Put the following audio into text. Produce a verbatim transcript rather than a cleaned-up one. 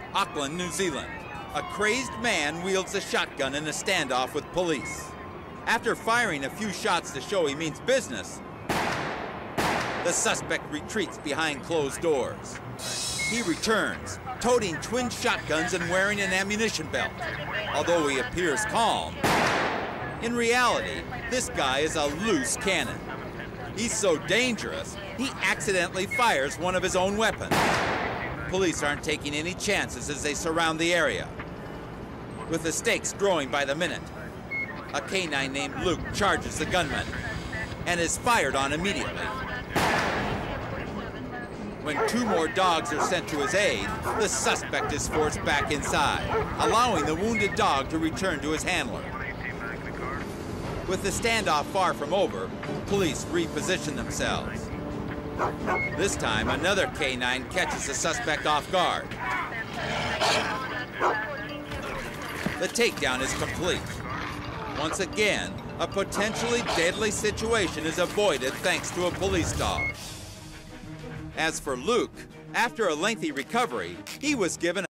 Auckland, New Zealand. A crazed man wields a shotgun in a standoff with police. After firing a few shots to show he means business, the suspect retreats behind closed doors. He returns, toting twin shotguns and wearing an ammunition belt. Although he appears calm, in reality, this guy is a loose cannon. He's so dangerous, he accidentally fires one of his own weapons. Police aren't taking any chances as they surround the area. With the stakes growing by the minute, a K nine named Luke charges the gunman and is fired on immediately. When two more dogs are sent to his aid, the suspect is forced back inside, allowing the wounded dog to return to his handler. With the standoff far from over, police reposition themselves. This time, another K nine catches the suspect off guard. The takedown is complete. Once again, a potentially deadly situation is avoided thanks to a police dog. As for Luke, after a lengthy recovery, he was given